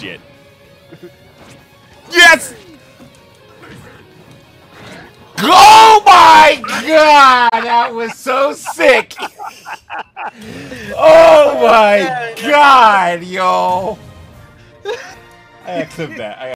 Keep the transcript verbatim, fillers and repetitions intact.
shit. Yes! Oh my god! That was so sick! Oh my god, yo! I accept that. I